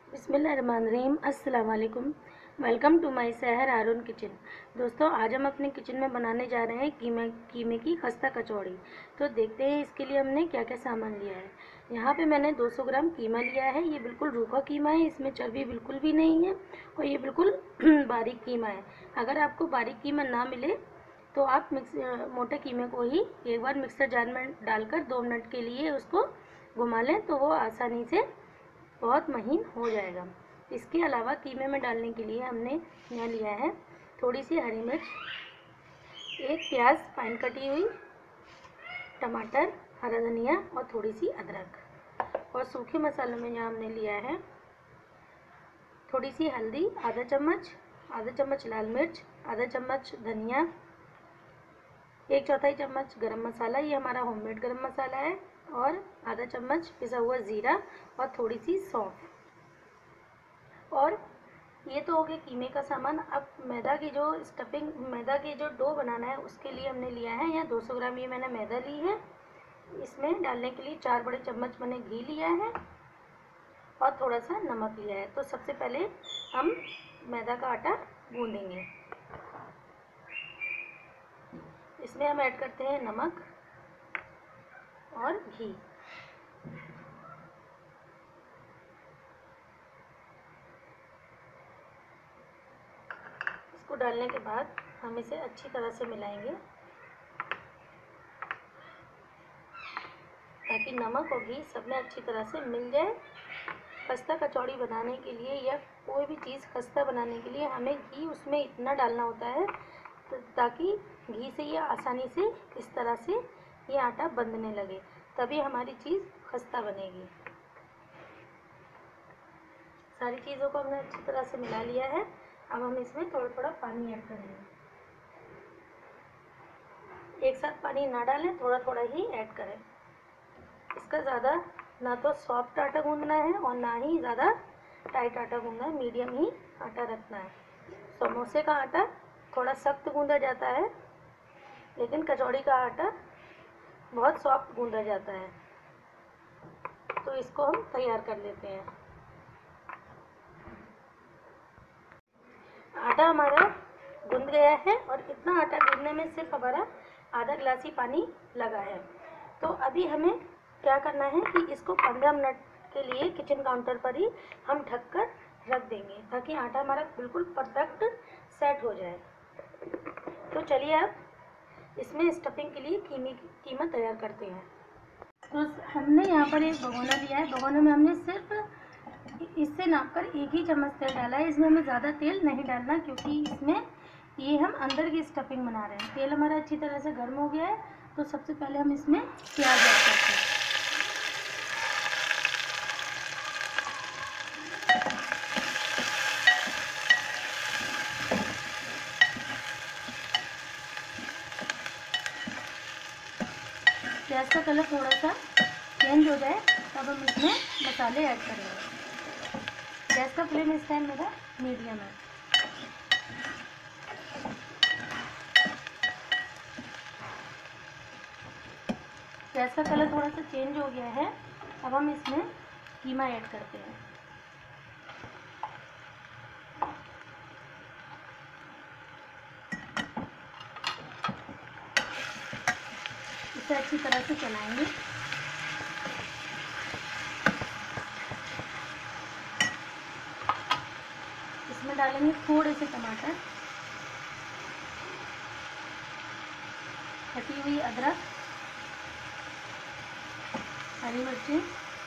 बिस्मिल्लाहिर्रहमानिर्रहीम। अस्सलाम वालेकुम। वेलकम टू माय सहर हारून किचन। दोस्तों, आज हम अपने किचन में बनाने जा रहे हैं कीमे की खस्ता कचौड़ी। तो देखते हैं इसके लिए हमने क्या क्या सामान लिया है। यहाँ पे मैंने 200 ग्राम कीमा लिया है। ये बिल्कुल रूखा कीमा है, इसमें चर्बी बिल्कुल भी नहीं है और ये बिल्कुल बारीक कीमा है। अगर आपको बारीक कीमा ना मिले तो आप मोटे कीमे को ही एक बार मिक्सर जार में डालकर 2 मिनट के लिए उसको घुमा लें तो वो आसानी से बहुत महीन हो जाएगा। इसके अलावा कीमे में डालने के लिए हमने यहाँ लिया है थोड़ी सी हरी मिर्च, एक प्याज फाइन कटी हुई, टमाटर, हरा धनिया और थोड़ी सी अदरक। और सूखे मसालों में यहाँ हमने लिया है थोड़ी सी हल्दी, आधा चम्मच लाल मिर्च, आधा चम्मच धनिया, 1/4 चम्मच गरम मसाला, ये हमारा होममेड गरम मसाला है, और आधा चम्मच पिसा हुआ ज़ीरा और थोड़ी सी सौंफ। और ये तो हो गया कीमे का सामान। अब मैदा की जो डो बनाना है उसके लिए हमने लिया है यहाँ 200 ग्राम ये मैंने मैदा ली है। इसमें डालने के लिए 4 बड़े चम्मच मैंने घी लिया है और थोड़ा सा नमक लिया है। तो सबसे पहले हम मैदा का आटा गूंदेंगे। इसमें हम ऐड करते हैं नमक और घी। इसको डालने के बाद हम इसे अच्छी तरह से मिलाएंगे ताकि नमक और घी सब में अच्छी तरह से मिल जाए। खस्ता कचौड़ी बनाने के लिए या कोई भी चीज़ खस्ता बनाने के लिए हमें घी उसमें इतना डालना होता है ताकि घी से ये आसानी से इस तरह से ये आटा बंधने लगे, तभी हमारी चीज़ खस्ता बनेगी। सारी चीज़ों को हमने अच्छी तरह से मिला लिया है। अब हम इसमें थोड़ा थोड़ा पानी ऐड करेंगे। एक साथ पानी ना डालें, थोड़ा थोड़ा ही ऐड करें। इसका ज़्यादा ना तो सॉफ्ट आटा गूंदना है और ना ही ज़्यादा टाइट आटा गूंदना है, मीडियम ही आटा रखना है। समोसे का आटा थोड़ा सख्त गूंदा जाता है, लेकिन कचौड़ी का आटा बहुत सॉफ्ट गूंदा जाता है। तो इसको हम तैयार कर लेते हैं। आटा हमारा गूंद गया है और इतना आटा गूंदने में सिर्फ हमारा आधा गिलास ही पानी लगा है। तो अभी हमें क्या करना है कि इसको 15 मिनट के लिए किचन काउंटर पर ही हम ढककर रख देंगे ताकि आटा हमारा बिल्कुल परफेक्ट सेट हो जाए। तो चलिए अब इसमें स्टफिंग के लिए कीमा तैयार करते हैं। तो हमने यहाँ पर एक भगोना लिया है। भगोने में हमने सिर्फ इससे नापकर 1 ही चम्मच तेल डाला है। इसमें हमें ज़्यादा तेल नहीं डालना क्योंकि इसमें ये हम अंदर की स्टफिंग बना रहे हैं। तेल हमारा अच्छी तरह से गर्म हो गया है। तो सबसे पहले हम इसमें प्याज ऐड करते हैं। प्याज का कलर थोड़ा सा चेंज हो जाए तब हम इसमें मसाले ऐड करेंगे। गैस का फ्लेम इस टाइम मेरा मीडियम है। गैस का कलर थोड़ा सा चेंज हो गया है। अब हम इसमें कीमा ऐड करते हैं। इसे अच्छी तरह से चलाएंगे। इसमें डालेंगे थोड़े से टमाटर, कटी हुई अदरक, हरी मिर्ची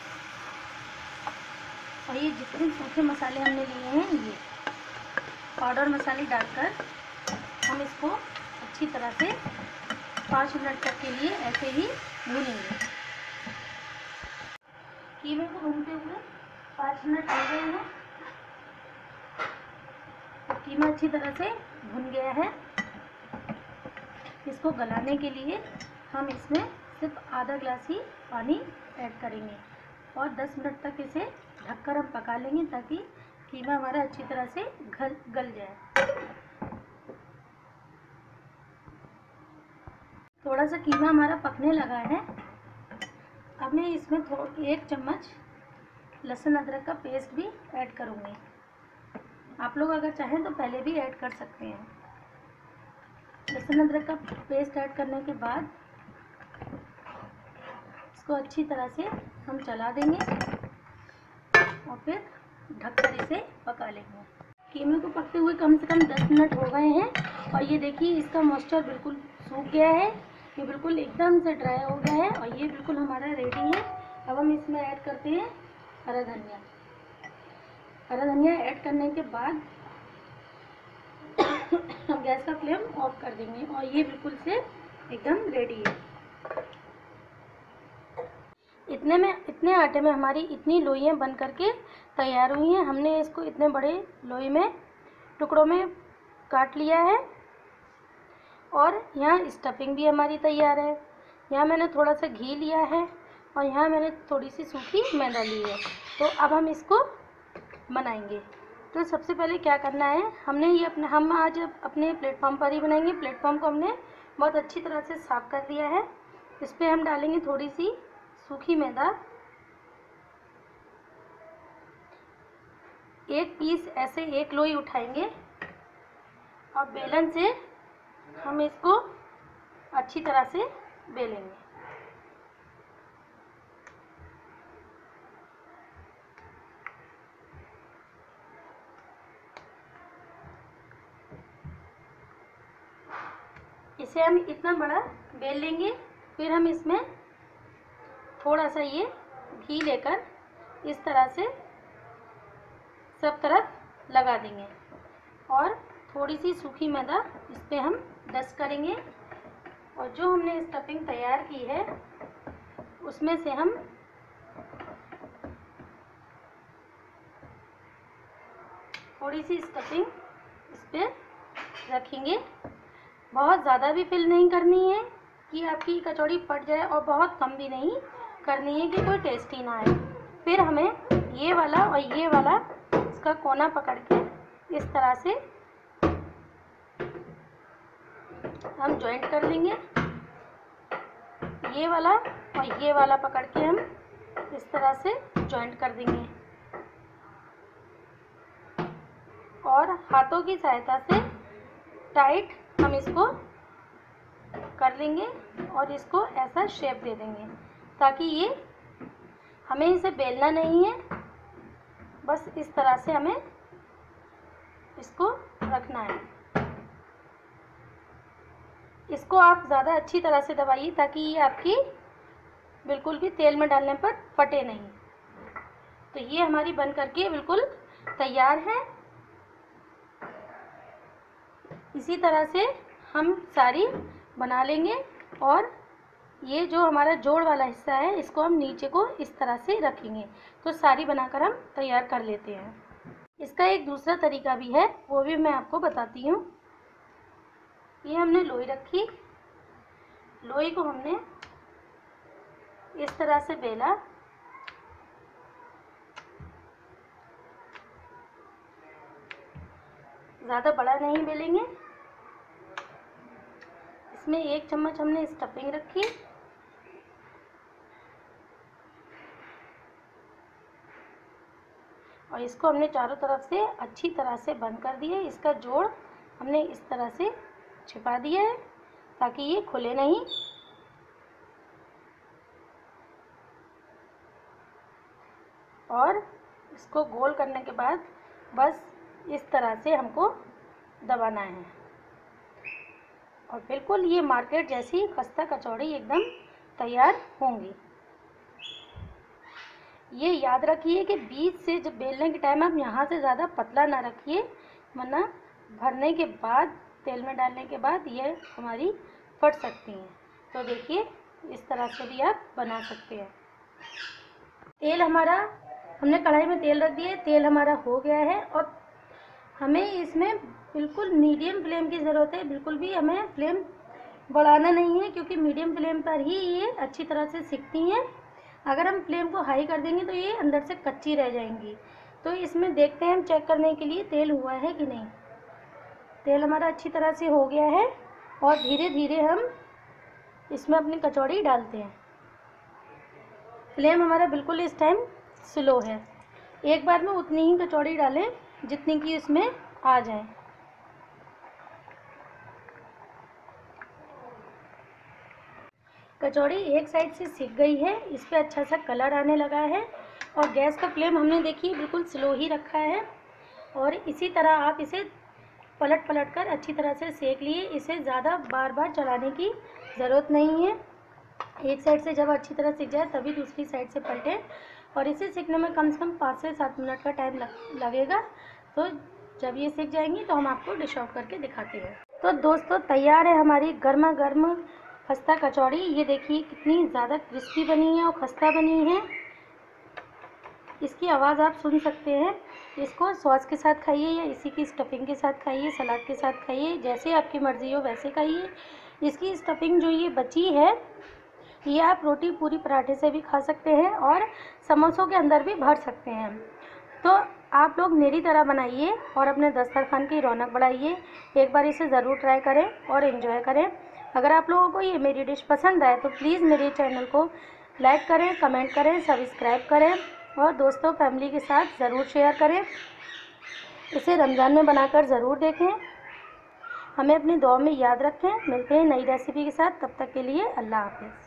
और ये जितने सूखे मसाले हमने लिए हैं ये पाउडर मसाले डालकर हम इसको अच्छी तरह से 5 मिनट तक के लिए ऐसे ही भूनेंगे। कीमे को भूनते हुए 5 मिनट हो गए हैं। कीमा अच्छी तरह से भुन गया है। इसको गलाने के लिए हम इसमें सिर्फ आधा गिलास ही पानी ऐड करेंगे और 10 मिनट तक इसे ढककर हम पका लेंगे ताकि कीमा हमारा अच्छी तरह से गल जाए। थोड़ा सा कीमा हमारा पकने लगा है। अब मैं इसमें 1 चम्मच लहसुन अदरक का पेस्ट भी ऐड करूँगी। आप लोग अगर चाहें तो पहले भी ऐड कर सकते हैं। लहसुन अदरक का पेस्ट ऐड करने के बाद इसको अच्छी तरह से हम चला देंगे और फिर ढककर इसे पका लेंगे। कीमे को पकते हुए कम से कम 10 मिनट हो गए हैं और ये देखिए इसका मॉइस्चर बिल्कुल सूख गया है, ये बिल्कुल एकदम से ड्राई हो गया है और ये बिल्कुल हमारा रेडी है। अब हम इसमें ऐड करते हैं हरा धनिया। हरा धनिया ऐड करने के बाद हम गैस का फ्लेम ऑफ कर देंगे और ये बिल्कुल से एकदम रेडी है। इतने आटे में हमारी इतनी लोइयाँ बन करके तैयार हुई हैं। हमने इसको इतने बड़े लोई में टुकड़ों में काट लिया है और यहाँ स्टफिंग भी हमारी तैयार है। यहाँ मैंने थोड़ा सा घी लिया है और यहाँ मैंने थोड़ी सी सूखी मैदा ली है। तो अब हम इसको बनाएंगे। तो सबसे पहले क्या करना है, हम आज अपने प्लेटफॉर्म पर ही बनाएंगे। प्लेटफॉर्म को हमने बहुत अच्छी तरह से साफ़ कर लिया है। इस पर हम डालेंगे थोड़ी सी सूखी मैदा, एक पीस ऐसे एक लोई उठाएंगे और बेलन से हम इसको अच्छी तरह से बेलेंगे। इसे हम इतना बड़ा बेल लेंगे, फिर हम इसमें थोड़ा सा ये घी लेकर इस तरह से सब तरफ लगा देंगे और थोड़ी सी सूखी मैदा इस पर हम डस्ट करेंगे और जो हमने स्टफिंग तैयार की है उसमें से हम थोड़ी सी स्टफिंग इस पर रखेंगे। बहुत ज़्यादा भी फिल नहीं करनी है कि आपकी कचौड़ी फट जाए और बहुत कम भी नहीं करनी है कि कोई टेस्ट ही ना आए। फिर हमें ये वाला और ये वाला इसका कोना पकड़ के इस तरह से हम जॉइंट कर लेंगे। ये वाला और ये वाला पकड़ के हम इस तरह से जॉइंट कर देंगे और हाथों की सहायता से टाइट हम इसको कर लेंगे और इसको ऐसा शेप दे देंगे ताकि ये हमें इसे बेलना नहीं है, बस इस तरह से हमें इसको रखना है। इसको आप ज़्यादा अच्छी तरह से दबाइए ताकि ये आपकी बिल्कुल भी तेल में डालने पर फटे नहीं। तो ये हमारी बन करके बिल्कुल तैयार है। इसी तरह से हम सारी बना लेंगे और ये जो हमारा जोड़ वाला हिस्सा है इसको हम नीचे को इस तरह से रखेंगे। तो सारी बनाकर हम तैयार कर लेते हैं। इसका एक दूसरा तरीका भी है, वो भी मैं आपको बताती हूँ। ये हमने लोई रखी, लोई को हमने इस तरह से बेला, ज़्यादा बड़ा नहीं बेलेंगे। इसमें 1 चम्मच हमने स्टफिंग रखी और इसको हमने चारों तरफ से अच्छी तरह से बंद कर दिया। इसका जोड़ हमने इस तरह से छिपा दिया है ताकि ये खुले नहीं। और इसको गोल करने के बाद बस इस तरह से हमको दबाना है और बिल्कुल ये मार्केट जैसी खस्ता कचौड़ी एकदम तैयार होंगी। ये याद रखिए कि बीच से जब बेलने के टाइम आप यहाँ से ज़्यादा पतला ना रखिए, वरना भरने के बाद तेल में डालने के बाद ये हमारी फट सकती हैं। तो देखिए इस तरह से भी आप बना सकते हैं। तेल हमारा, हमने कढ़ाई में तेल रख दिया है, तेल हमारा हो गया है और हमें इसमें बिल्कुल मीडियम फ्लेम की ज़रूरत है। बिल्कुल भी हमें फ्लेम बढ़ाना नहीं है क्योंकि मीडियम फ्लेम पर ही ये अच्छी तरह से सिकती हैं। अगर हम फ्लेम को हाई कर देंगे तो ये अंदर से कच्ची रह जाएंगी। तो इसमें देखते हैं हम चेक करने के लिए तेल हुआ है कि नहीं। तेल हमारा अच्छी तरह से हो गया है और धीरे धीरे हम इसमें अपनी कचौड़ी डालते हैं। फ्लेम हमारा बिल्कुल इस टाइम स्लो है। एक बार में उतनी ही कचौड़ी डालें जितनी कि उसमें आ जाए। कचौड़ी एक साइड से सिक गई है, इस पर अच्छा सा कलर आने लगा है और गैस का फ्लेम हमने देखिए बिल्कुल स्लो ही रखा है। और इसी तरह आप इसे पलट पलट कर अच्छी तरह से सेक लिए। इसे ज़्यादा बार बार चलाने की ज़रूरत नहीं है। एक साइड से जब अच्छी तरह सिक जाए तभी दूसरी साइड से पलटें और इसे सीखने में कम से कम 5 से 7 मिनट का टाइम लगेगा। तो जब ये सीख जाएंगी तो हम आपको डिश आउट करके दिखाते हैं। तो दोस्तों तैयार है हमारी गर्मा गर्म खस्ता कचौड़ी। ये देखिए कितनी ज़्यादा क्रिस्पी बनी है और खस्ता बनी है। इसकी आवाज़ आप सुन सकते हैं। इसको सॉस के साथ खाइए या इसी की स्टफिंग के साथ खाइए, सलाद के साथ खाइए, जैसे आपकी मर्ज़ी हो वैसे खाइए। इसकी स्टफिंग जो ये बची है ये आप रोटी पूरी पराठे से भी खा सकते हैं और समोसों के अंदर भी भर सकते हैं। तो आप लोग मेरी तरह बनाइए और अपने दस्तरखान की रौनक बढ़ाइए। एक बार इसे ज़रूर ट्राई करें और एंजॉय करें। अगर आप लोगों को ये मेरी डिश पसंद आए तो प्लीज़ मेरे चैनल को लाइक करें, कमेंट करें, सब्सक्राइब करें और दोस्तों फैमिली के साथ ज़रूर शेयर करें। इसे रमज़ान में बनाकर ज़रूर देखें। हमें अपनी दुआ में याद रखें। मिलते हैं नई रेसिपी के साथ, तब तक के लिए अल्लाह हाफ़िज़।